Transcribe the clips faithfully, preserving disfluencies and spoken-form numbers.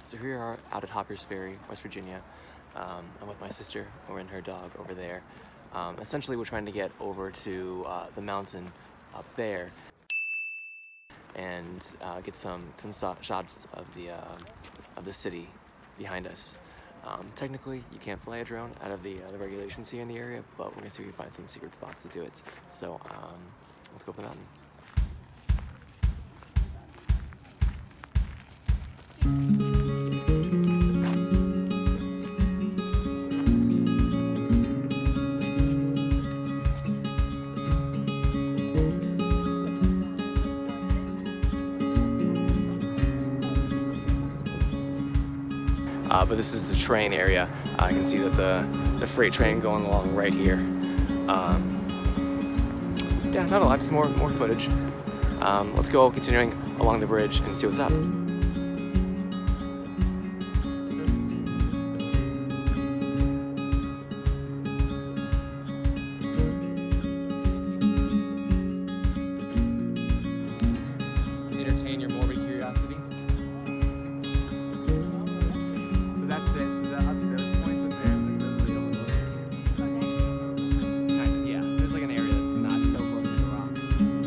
So here we are out at Harpers Ferry, West Virginia. Um, I'm with my sister, or and her dog over there. Um, essentially, we're trying to get over to uh, the mountain up there and uh, get some some so shots of the uh, of the city behind us. Um, technically, you can't fly a drone out of the, uh, the regulations here in the area, but we're gonna see if we can find some secret spots to do it. So um, let's go up the mountain. Uh, but this is the train area. Uh, you can see that the, the freight train going along right here. Um, yeah, not a lot, just more, more footage. Um, let's go continuing along the bridge and see what's up. Entertain your morbid curiosity. That's it. So that, those points up there, this is the overlooks. Kind of, yeah. There's like an area that's not so close to the rocks.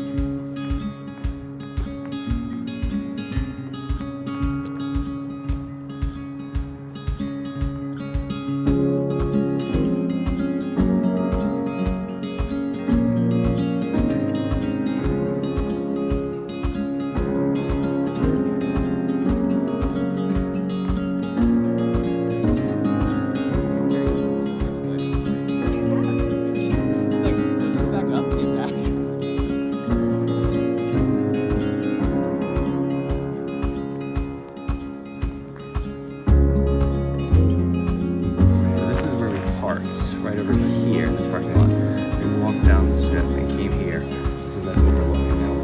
Right over here in this parking lot. We walked down the strip and came here. This is like overlooking now.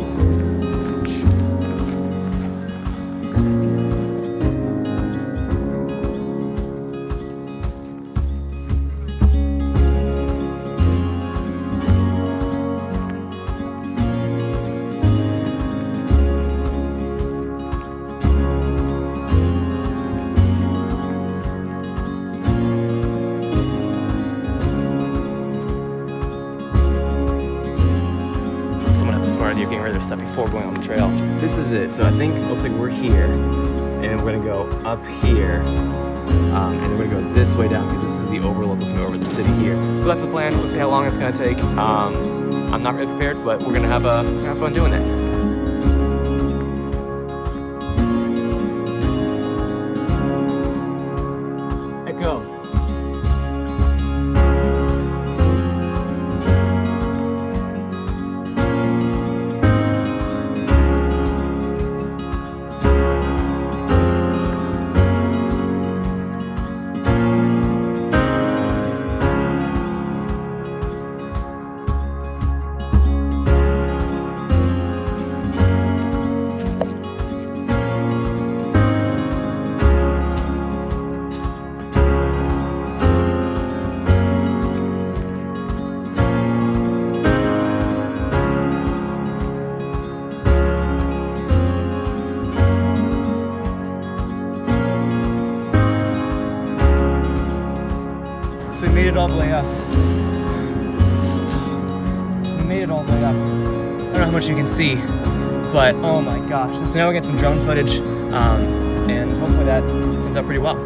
You're getting rid of their stuff before going on the trail. This is it. So I think it looks like we're here, and we're gonna go up here, um, and then we're gonna go this way down because this is the overlook looking over the city here. So that's the plan. We'll see how long it's gonna take. Um, I'm not really prepared, but we're gonna have a have fun doing it. Let go. So we made it all the way up. So we made it all the way up. I don't know how much you can see, but oh my gosh. So now we get some drone footage, um, and hopefully that turns out pretty well.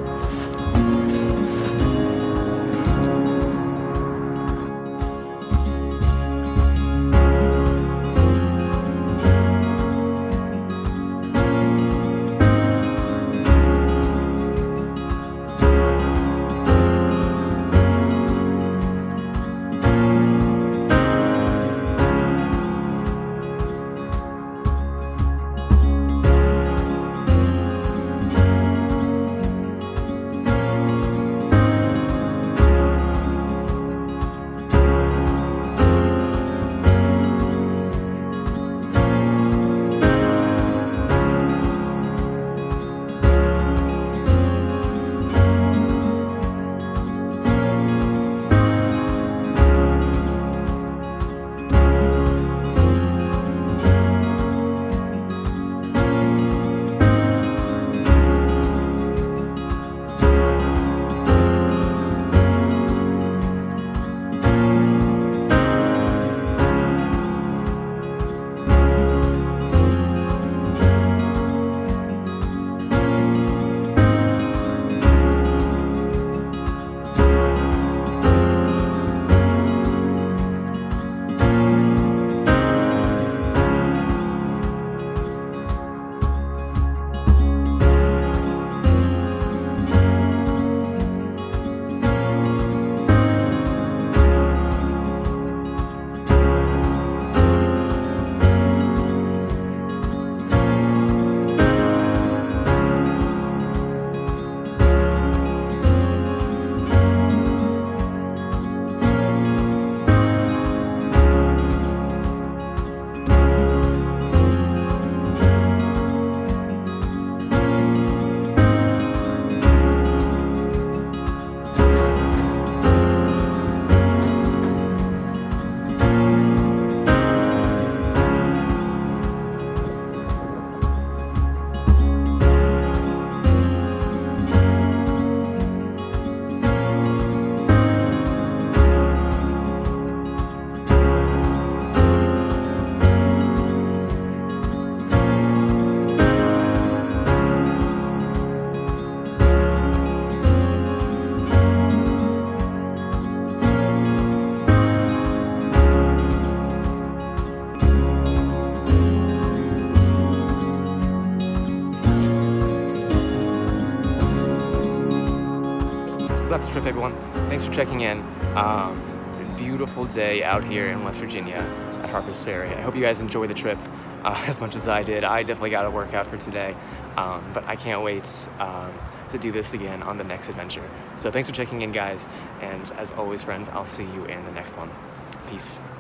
that's the trip, everyone. Thanks for checking in. Um, beautiful day out here in West Virginia at Harpers Ferry. I hope you guys enjoy the trip uh, as much as I did. I definitely got a workout for today, um, but I can't wait um, to do this again on the next adventure. So thanks for checking in, guys, and as always, friends, I'll see you in the next one. Peace.